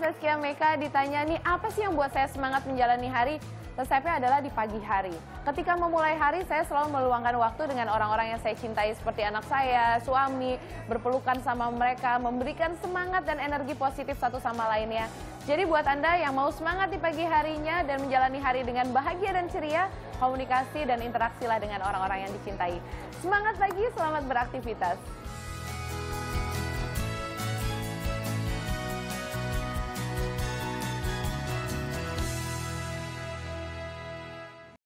Zaskia Mecca ditanya nih, apa sih yang buat saya semangat menjalani hari? Resepnya adalah di pagi hari. Ketika memulai hari, saya selalu meluangkan waktu dengan orang-orang yang saya cintai seperti anak saya, suami, berpelukan sama mereka, memberikan semangat dan energi positif satu sama lainnya. Jadi buat Anda yang mau semangat di pagi harinya dan menjalani hari dengan bahagia dan ceria, komunikasi dan interaksilah dengan orang-orang yang dicintai. Semangat pagi, selamat beraktivitas.